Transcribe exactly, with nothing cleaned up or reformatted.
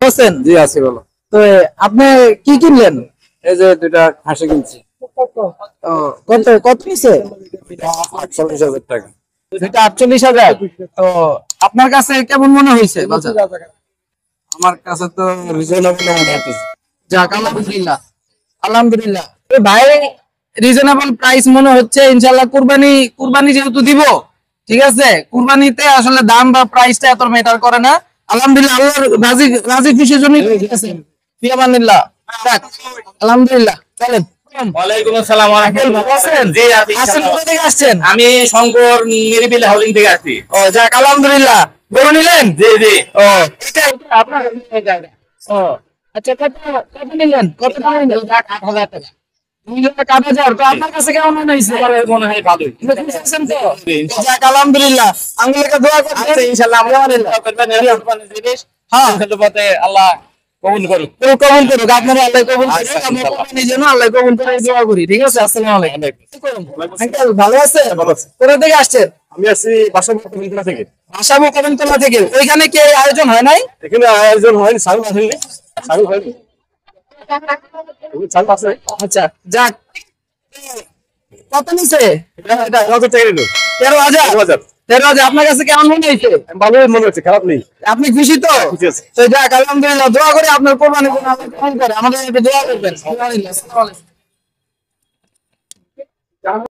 আছেন? জি আছি বলো। তো আপনি কি কিনলেন? এই যে দুইটা খাসি কিনছি। ও, কত কত নিছে? আটচল্লিশ হাজার টাকা। এটা আটচল্লিশ হাজার। তো আপনার কাছে কেমন মনে হয়েছে বাজার? আমার কাছে তো রিজনেবল মনে হচ্ছে। যাক, আলহামদুলিল্লাহ আলহামদুলিল্লাহ। এ ভাই, রিজনেবল প্রাইস মনে হচ্ছে। ইনশাআল্লাহ কুরবানি কুরবানি যেহেতু দিব, ঠিক আছে, কুরবানিতে আসলে দাম বা প্রাইসটা এত ম্যাটার করে না। আলহামদুলিল্লাহ, আল্লাহর রাজি রাজি খুশির জন্য ঠিক আছে। ফি আমানিল্লাহ। যাক, আলহামদুলিল্লাহ। চলেন। ওয়ালাইকুম আসসালাম ওয়া রাহমাতুল্লাহ। ভালো আছেন? জি আছি আসেন, ইনশাআল্লাহ। কোথা থেকে আসছেন? আমি শঙ্কর নিরিবিলি হাউলিং থেকে আসছি। ও যাক, আলহামদুলিল্লাহ। গরু নিলেন? জি জি। ও এটা এটা আপনার ও আচ্ছা, কত কত নিলেন? কত টাকা নিলেন? যাক, আট হাজার টাকা। দুই লাখ আট হাজার। তো আপনার কাছে কেমন মনে হয়েছে? আমার মনে হয় ভালোই। আপনি খুশি আছেন তো? যাক, আলহামদুলিল্লাহ। আঙ্গুলকে দোয়া করবেন। আচ্ছা ইনশাআল্লাহ আমরা দোয়া করবেন এরকম কোনো জিনিস হ্যাঁ, সুন্দর পথে আল্লাহ কবুল করুক। তো কবুল করুক, আপনারা আল্লাহ কবুল করুক। আচ্ছা, আমরা ইনশাআল্লাহ। কোরবানির জন্য আল্লাহ কবুল করে দোয়া করি। ঠিক আছে? আসসালামু আলাইকুম। আঙ্কেল, ভালো আছেন? ভালো আছি। কোথা থেকে আসছেন? আমি আসছি বাসাবোড়া থেকে। আসামি কদমতলা থেকে। ওইখানে কি এই আয়োজন হয় নাই? এখানে আয়োজন হয়নি, ছাগল আসেনি। ছাগল হয়নি। ছাগল আছে। আচ্ছা, যাক। কত নিছে? এটা এটা হাজার টাকা নিল। তেরো হাজার। তেরো হাজার। তেরো হাজার। আপনার কাছে কেমন মনে হয়েছে? ভালোই মনে হচ্ছে, খারাপ নেই। আপনি খুশি তো? খুশি আছি। তো যাক, আলহামদুলিল্লাহ। দোয়া করি আপনার কোরবানির জন্য আল্লাহ কবুল করে। আমাদের একটু দোয়া করবেন। আসসালামু আলাইকুম।